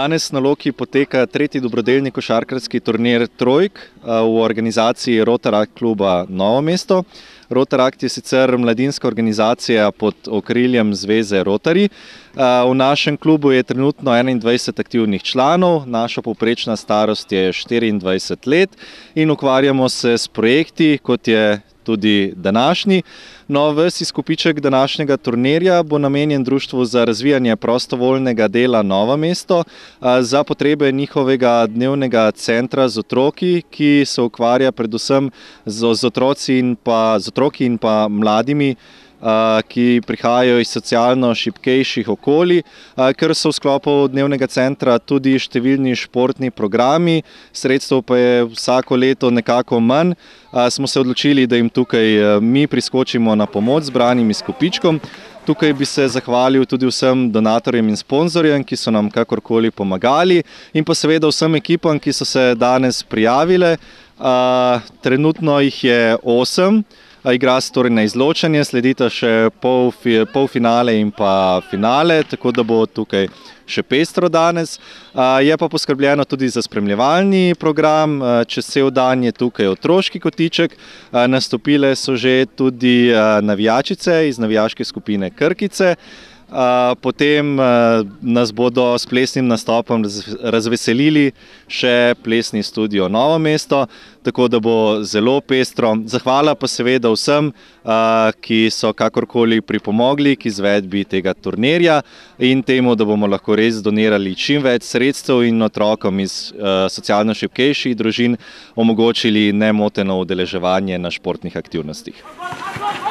Danes na Loki poteka tretji dobrodelni košarkarski turnir Trojk v organizaciji Rotaract kluba Novo mesto. Rotaract je sicer mladinska organizacija pod okriljem Zveze Rotary. V našem klubu je trenutno 21 aktivnih članov, naša povprečna starost je 24 let in ukvarjamo se s projekti, kot je tudi današnji. No, ves izkupiček današnjega turnirja bo namenjen Društvu za razvijanje prostovoljnega dela Novo mesto za potrebe njihovega dnevnega centra z otroki, ki se ukvarja predvsem z otroki in pa mladimi, ki prihajajo iz socialno šibkejših okolij, ker so v sklopu dnevnega centra tudi številni športni programi, sredstev pa je vsako leto nekako manj. Smo se odločili, da jim tukaj mi priskočimo na pomoč z zbranim izkupičkom. Tukaj bi se zahvalil tudi vsem donatorjem in sponzorjem, ki so nam kakorkoli pomagali, in pa seveda vsem ekipam, ki so se danes prijavile. Trenutno jih je 8. Igra se torej na izločanje, sledita še polfinale in pa finale, tako da bo tukaj še pestro danes. Je pa poskrbljeno tudi za spremljevalni program, čez cel dan je tukaj otroški kotiček, nastopile so že tudi navijačice iz navijaške skupine Krkice. Potem nas bodo s plesnim nastopom razveselili še plesni studio Novo mesto, tako da bo zelo pestro. Zahvala pa seveda vsem, ki so kakorkoli pripomogli k izvedbi tega turnirja in temu, da bomo lahko res donirali čim več sredstev in otrokom iz socialno šibkejših družin omogočili nemoteno udeleževanje na športnih aktivnostih.